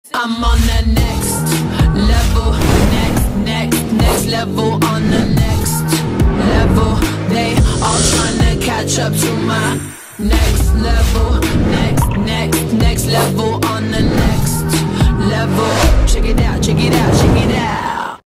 I'm on the next level, next level, on the next level. They all trying to catch up to my next level, next level.